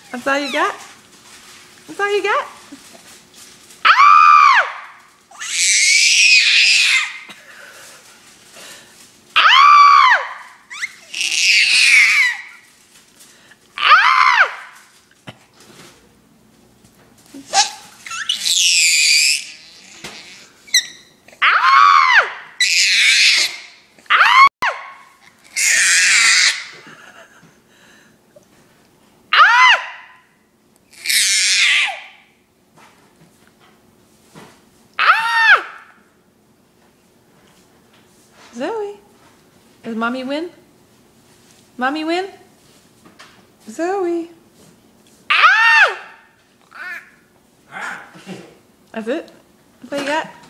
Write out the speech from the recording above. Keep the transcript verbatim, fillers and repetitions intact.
That's all you got? That's all you got? Zoe, does mommy win? Mommy win? Zoe. Ah! That's it? That's all you got?